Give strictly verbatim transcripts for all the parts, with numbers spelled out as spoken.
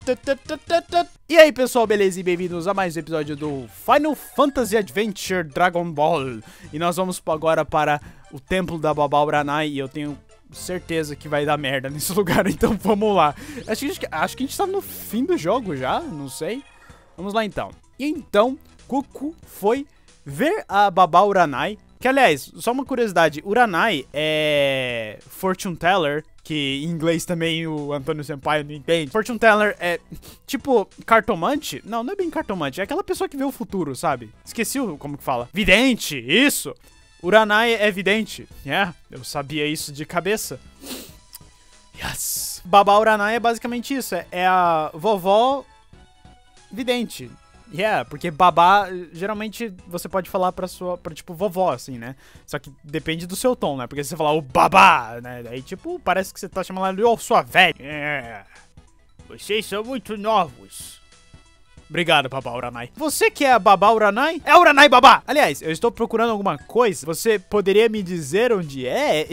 E aí pessoal, beleza? E bem-vindos a mais um episódio do Final Fantasy Adventure Dragon Ball. E nós vamos agora para o templo da Baba Uranai. E eu tenho certeza que vai dar merda nesse lugar, então vamos lá. Acho que, a gente, acho que a gente tá no fim do jogo já, não sei. Vamos lá então. E então, Goku foi ver a Baba Uranai. Que aliás, só uma curiosidade, Uranai é Fortune Teller, que em inglês também o Antônio Senpai não entende. Fortune Teller é tipo cartomante? Não, não é bem cartomante, é aquela pessoa que vê o futuro, sabe? Esqueci o, como que fala. Vidente, isso! Uranai é vidente. É, yeah, eu sabia isso de cabeça. Yes! Baba Uranai é basicamente isso, é, é a vovó vidente. Yeah, porque babá, geralmente você pode falar pra sua, pra tipo vovó, assim, né? Só que depende do seu tom, né? Porque se você falar o babá, né? Aí tipo, parece que você tá chamando ela de oh, sua velha. Yeah. Vocês são muito novos. Obrigado, Baba Uranai. Você que é a Baba Uranai? É Uranai Babá! Aliás, eu estou procurando alguma coisa. Você poderia me dizer onde é?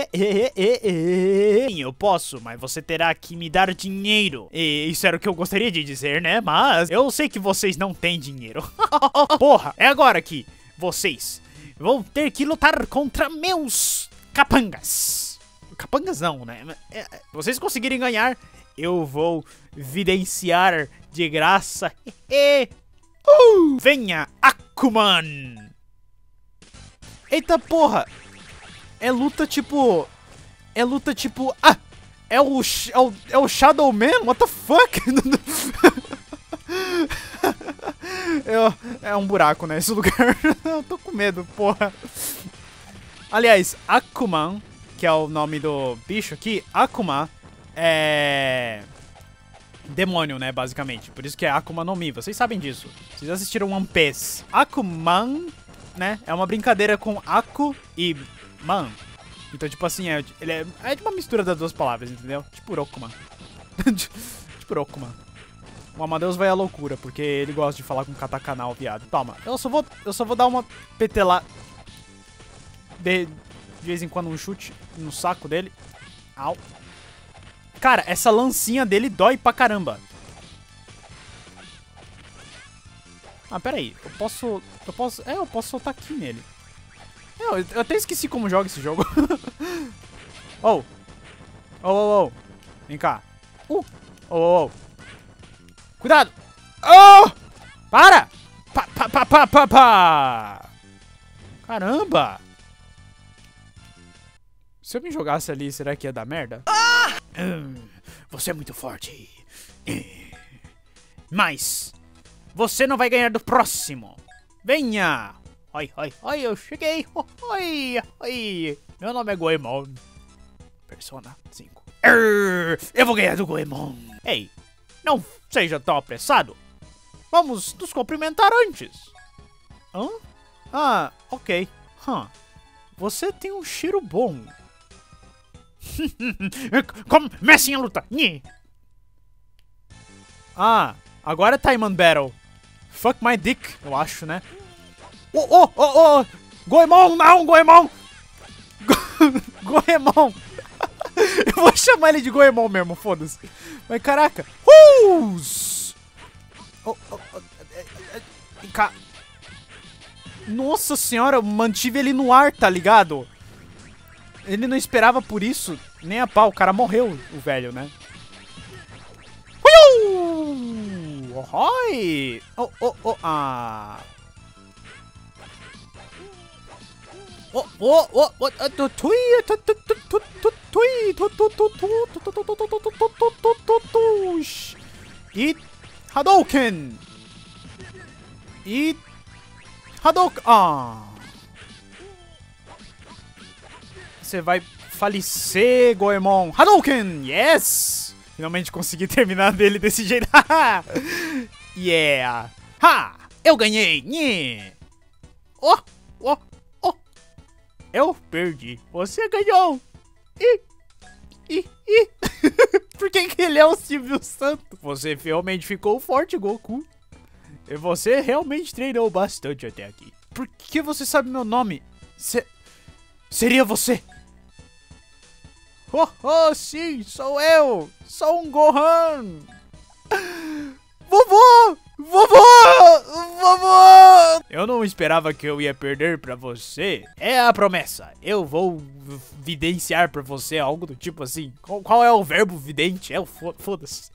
Sim, eu posso, mas você terá que me dar dinheiro. E isso era o que eu gostaria de dizer, né? Mas eu sei que vocês não têm dinheiro. Porra, é agora que vocês vão ter que lutar contra meus capangas. Capangas não, né? Se vocês conseguirem ganhar, eu vou videnciar de graça. uh, venha, Akuman! Eita porra! É luta tipo... É luta tipo... Ah! É o... É o, é o Shadow Man? What the fuck? é, é um buraco, né? Esse lugar. Eu tô com medo, porra. Aliás, Akuman, que é o nome do bicho aqui. Akuma é... demônio, né, basicamente. Por isso que é Akuma no Mi. Vocês sabem disso. Vocês assistiram One Piece. Akuman, né, é uma brincadeira com Aku e Man. Então, tipo assim, é, ele é, é uma mistura das duas palavras, entendeu? Tipo Rokuman. Tipo Rokuman. O Amadeus vai à loucura, porque ele gosta de falar com katakana, o viado. Toma, eu só vou, eu só vou dar uma petela de, de vez em quando um chute no saco dele. Au. Cara, essa lancinha dele dói pra caramba. Ah, pera aí. Eu posso... Eu posso... É, eu posso soltar aqui nele. Eu, eu até esqueci como joga esse jogo. Oh. Oh, oh, oh. Vem cá. Uh. Oh, oh, oh. Cuidado. Oh! Para! Pa, pa, pa, pa, pa, pa. Caramba! Se eu me jogasse ali, será que ia dar merda? Ah! Hum, você é muito forte. Mas você não vai ganhar do próximo. Venha! Oi, oi, oi, eu cheguei. Oi, oi. Meu nome é Goemon. Persona cinco. Arr, eu vou ganhar do Goemon. Ei, não seja tão apressado. Vamos nos cumprimentar antes. Hã? Ah, ok. Huh. Você tem um cheiro bom. Comecem a luta. Ah, agora é Time and Battle. Fuck my dick, eu acho, né? Oh, oh, oh, oh. Goemon, não, Goemon. Goemon. Eu vou chamar ele de Goemon mesmo, foda-se. Mas caraca. Uh! Oh, oh, oh. Nossa senhora, eu mantive ele no ar, tá ligado? Ele não esperava por isso, nem a pau. O cara morreu, o velho, né? Oi! Oh, oh, oh, ah! Oh, oh, oh, oh, tui, e Hadouken! E Hadouken! Ah! Você vai falecer, Goemon. Hadouken! Yes! Finalmente consegui terminar dele desse jeito. Yeah! Ha! Eu ganhei! Yeah. Oh! Oh! Oh! Eu perdi. Você ganhou! Ih! Ih! Ih! Por que que ele é o Silvio Santos? Você realmente ficou forte, Goku. E você realmente treinou bastante até aqui. Por que você sabe meu nome? Se... Seria você? Oh, oh, sim, sou eu! Sou um Gohan! esperava que eu ia perder pra você. É a promessa. Eu vou videnciar pra você algo do tipo assim. Qual, qual é o verbo vidente? É o foda-se.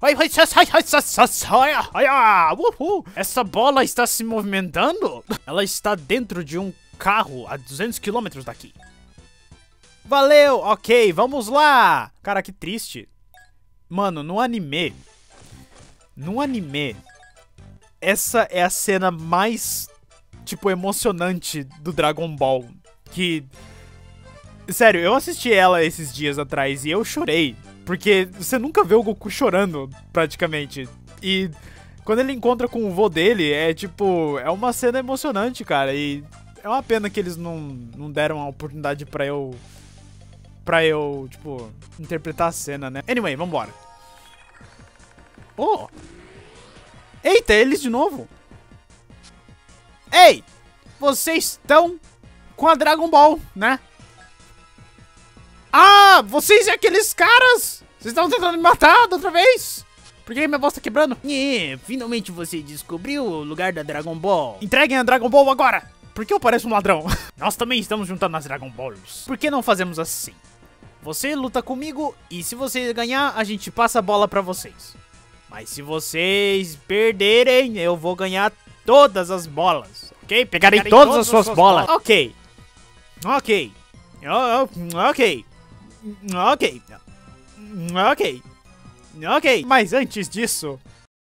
Essa bola está se movimentando? Ela está dentro de um carro a duzentos quilômetros daqui. Valeu, ok, vamos lá. Cara, que triste. Mano, no anime... No anime... Essa é a cena mais, tipo, emocionante do Dragon Ball. Que... Sério, eu assisti ela esses dias atrás e eu chorei. Porque você nunca vê o Goku chorando, praticamente. E quando ele encontra com o vô dele, é tipo... É uma cena emocionante, cara. E é uma pena que eles não, não deram a oportunidade pra eu... Pra eu, tipo, interpretar a cena, né? Anyway, vambora. Oh! Eita, eles de novo. Ei, vocês estão com a Dragon Ball, né? Ah, vocês e aqueles caras. Vocês estão tentando me matar da outra vez. Por que minha voz tá quebrando? É, finalmente você descobriu o lugar da Dragon Ball. Entreguem a Dragon Ball agora. Por que eu pareço um ladrão? Nós também estamos juntando as Dragon Balls. Por que não fazemos assim? Você luta comigo e se você ganhar, a gente passa a bola pra vocês. Mas se vocês perderem, eu vou ganhar todas as bolas, ok? Pegarei, Pegarei todas, todas as suas, suas bolas. bolas. Ok. Ok. Oh, ok. Ok. Ok. Ok. Mas antes disso...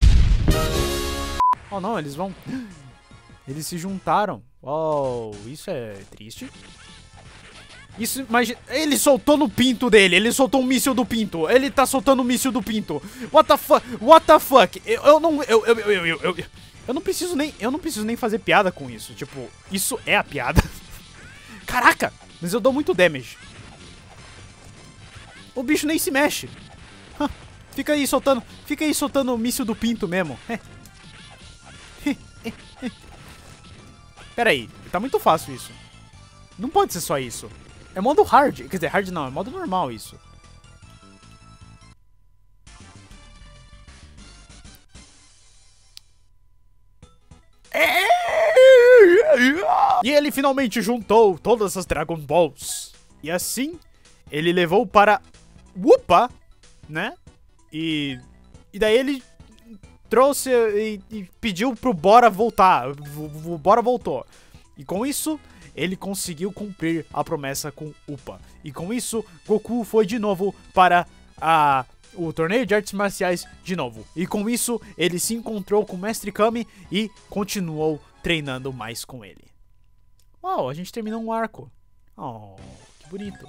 Oh, não, eles vão... Eles se juntaram. Oh, isso é triste. Isso, imagina, ele soltou no pinto dele, ele soltou um míssil do pinto, ele tá soltando um míssil do pinto. What the fuck, what the fuck, eu, eu não, eu, eu, eu, eu, eu, eu não preciso nem, eu não preciso nem fazer piada com isso, tipo, isso é a piada. Caraca, mas eu dou muito damage. O bicho nem se mexe. Huh, fica aí soltando, fica aí soltando o míssil do pinto mesmo. Pera aí, tá muito fácil isso. Não pode ser só isso. É modo hard. Quer dizer, hard não, é modo normal isso. E ele finalmente juntou todas as Dragon Balls. E assim, ele levou para Upa, né? E, e daí ele trouxe e, e pediu pro Bora voltar. O, o Bora voltou. E com isso... ele conseguiu cumprir a promessa com Upa. E com isso, Goku foi de novo para a, o torneio de artes marciais de novo. E com isso, ele se encontrou com o Mestre Kami e continuou treinando mais com ele. Uau, a gente terminou um arco. Oh, que bonito.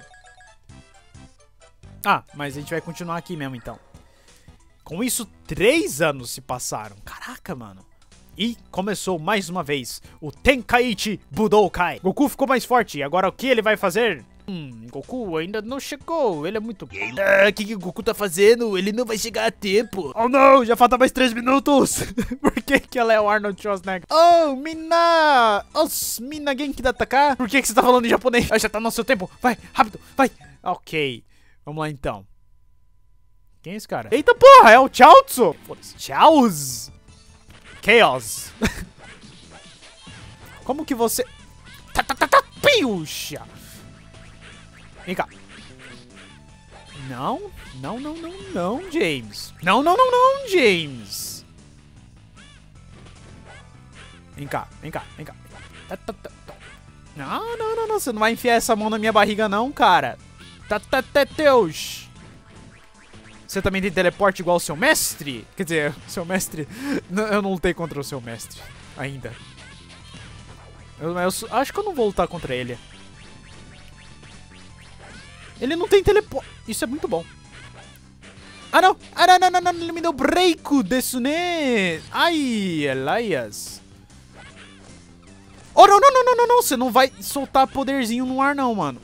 Ah, mas a gente vai continuar aqui mesmo então. Com isso, três anos se passaram. Caraca, mano. E começou mais uma vez o Tenkaichi Budokai. Goku ficou mais forte. Agora o que ele vai fazer? Hum, Goku ainda não chegou. Ele é muito... Ah, o que, que o Goku tá fazendo? Ele não vai chegar a tempo. Oh não, já falta mais três minutos. Por que que ela é o Arnold Schwarzenegger? Oh, Mina! Oh, Mina Genki da Taka? Por que que você tá falando em japonês? Ah, já tá no seu tempo. Vai, rápido, vai. Ok, vamos lá então. Quem é esse cara? Eita porra, é o Chaozu. Chaozu. Chaos. Como que você... Tá, tá, tá, tá, piuxa. Vem cá. Não, não, não, não, não, James. Não, não, não, não, James. Vem cá, vem cá, vem cá. Tá, tá, tá, tá. Não, não, não, não. Você não vai enfiar essa mão na minha barriga não, cara. Tá, tá, tá, Deus. Você também tem teleporte igual o seu mestre? Quer dizer, seu mestre... Eu não lutei contra o seu mestre. Ainda. Eu, eu acho que eu não vou lutar contra ele. Ele não tem teleporte. Isso é muito bom. Ah, não. Ah, não, não, não, não. Ele me deu break desu ne. Ai, Elias. Oh, não, não, não, não, não, não. Você não vai soltar poderzinho no ar, não, mano.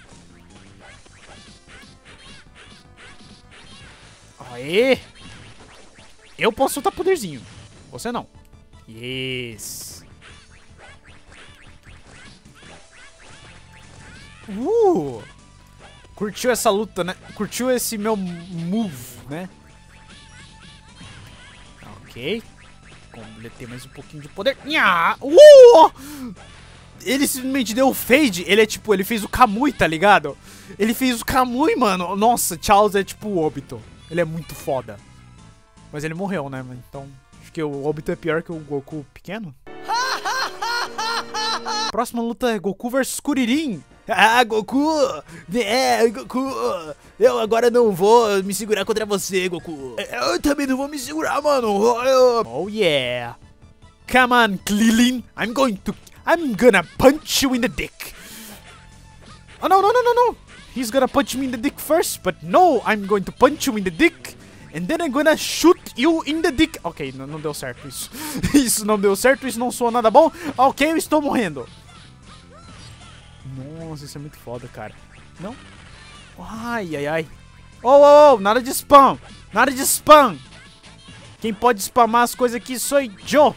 Aê! Eu posso soltar poderzinho. Você não. Yes. Uh! Curtiu essa luta, né? Curtiu esse meu move, né? Ok. como ele tem mais um pouquinho de poder. Nha! Uh! Ele simplesmente deu o fade. Ele é tipo, ele fez o Kamui, tá ligado? Ele fez o Kamui, mano. Nossa, Charles é tipo o Obito. Ele é muito foda. Mas ele morreu, né? Então, acho que o Obito é pior que o Goku pequeno. Próxima luta é Goku versus Kuririn. Ah, Goku! É, Goku! Eu agora não vou me segurar contra você, Goku. Eu também não vou me segurar, mano. Oh, yeah. Come on, Krillin. I'm going to... I'm gonna punch you in the dick. Oh, no, no, no, no, no. He's gonna punch me in the dick first. But no, I'm going to punch you in the dick. And then I'm gonna shoot you in the dick. Ok, não, não deu certo isso. Isso não deu certo, isso não soa nada bom. Ok, eu estou morrendo. Nossa, isso é muito foda, cara. Não? Ai, ai, ai. Oh, oh, oh, nada de spam. Nada de spam. Quem pode spamar as coisas aqui sou eu.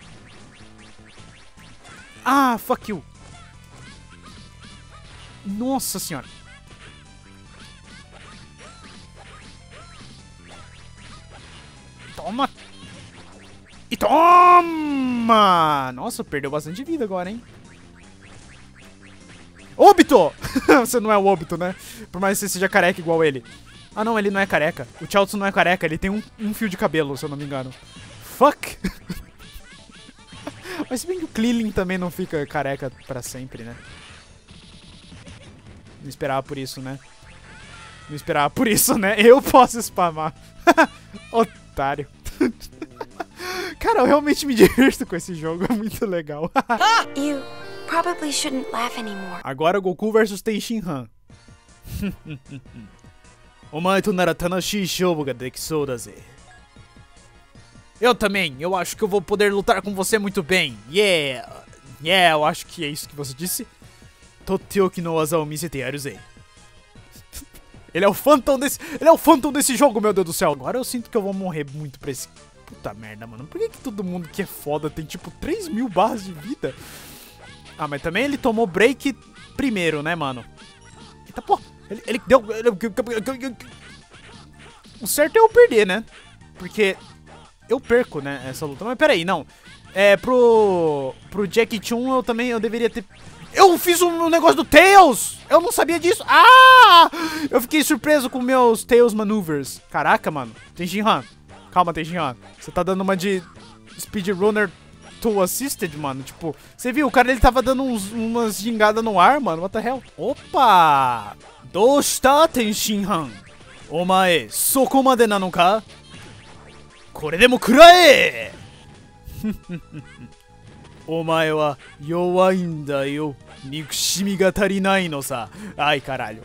Ah, fuck you. Nossa senhora. Toma. E toma. Nossa, perdeu bastante vida agora, hein. Obito! Você não é o Obito, né? Por mais que você seja careca igual ele. Ah, não, ele não é careca. O Chaozu não é careca, ele tem um, um fio de cabelo, se eu não me engano. Fuck! Mas se bem que o Krillin também não fica careca pra sempre, né? Não esperava por isso, né? Não esperava por isso, né? Eu posso spamar. Otário. Cara, eu realmente me divirto com esse jogo, é muito legal. You probably shouldn't laugh anymore. Agora Goku versus Tenshinhan. Omae to nara tanashii shoubu ga dekisou da ze. Eu também, eu acho que eu vou poder lutar com você muito bem. Yeah! Yeah, eu acho que é isso que você disse. Totteoki no waza o misete yaru ze. Ele é o Phantom desse... Ele é o Phantom desse jogo, meu Deus do céu. Agora eu sinto que eu vou morrer muito pra esse... Puta merda, mano. Por que que todo mundo que é foda tem, tipo, três mil barras de vida? Ah, mas também ele tomou break primeiro, né, mano? Eita, pô. Ele, ele deu... Ele... O certo é eu perder, né? Porque eu perco, né, essa luta. Mas peraí, não. É, pro... Pro Jack Chun eu também eu deveria ter... Eu fiz um negócio do Tails! Eu não sabia disso! Ah! Eu fiquei surpreso com meus Tails Maneuvers. Caraca, mano. Tenshinhan. Calma, Tenshinhan. Você tá dando uma de Speedrunner to Assisted, mano. Tipo, você viu? O cara, ele tava dando uns, umas gingadas no ar, mano. What the hell? Opa! Doshita, Tenshinhan? Omae, sokomade nano ka? Kore demo kurae! Omae wa youai n da yo. Nikushimi ga tarinai no sa. Ai, caralho.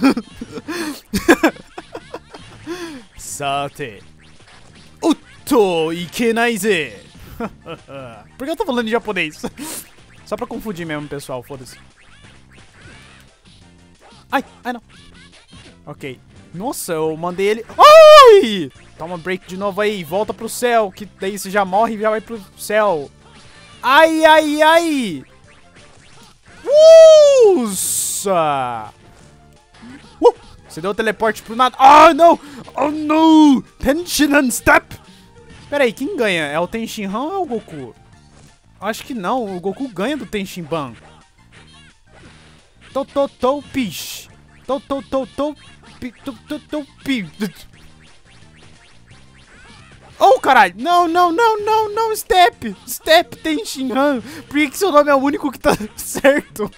Sate. Utto ikenai ze. Por que eu tô falando em japonês? Só pra confundir mesmo, pessoal. Foda-se. Ai, ai não. Ok. Nossa, eu mandei ele... Ai! Toma break de novo aí. Volta pro céu. Que daí você já morre e já vai pro céu. Ai, ai, ai! Usa! Uh! Você deu o teleporte pro nada. Oh, não! Oh, não! Tenshinhan Step! Pera aí, quem ganha? É o Tenshinhan ou é o Goku? Acho que não. O Goku ganha do Tenshinhan. Tototou pish. Tototou pi. Tototou pi. Oh, caralho! Não, não, não, não, não, Step! Step Tenshinhan! Por que, que seu nome é o único que tá certo?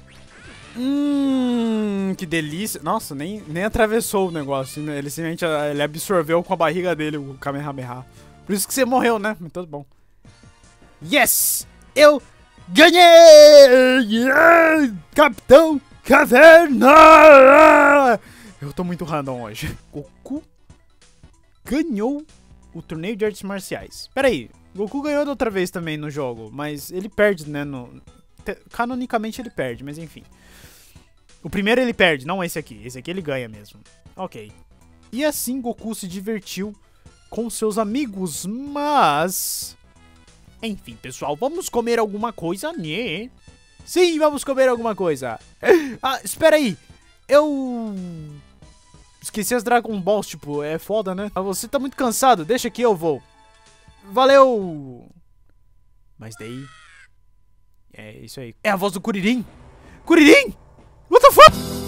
Hum, que delícia. Nossa, nem, nem atravessou o negócio. Ele simplesmente ele absorveu com a barriga dele o Kamehameha. Por isso que você morreu, né? Mas tudo bom. Yes! Eu ganhei! Yeah! Capitão Caverna! Eu tô muito random hoje. Goku ganhou o torneio de artes marciais. Pera aí, Goku ganhou da outra vez também no jogo, mas ele perde, né? No... Canonicamente ele perde, mas enfim. O primeiro ele perde, não esse aqui. Esse aqui ele ganha mesmo. Ok. E assim Goku se divertiu com seus amigos, mas... Enfim, pessoal, vamos comer alguma coisa, né? Sim, vamos comer alguma coisa. Ah, espera aí. Eu... esqueci as Dragon Balls, tipo, é foda, né? Ah, você tá muito cansado, deixa que eu vou. valeu! Mas daí... É isso aí. É a voz do Kuririn! Kuririn! What the fuck?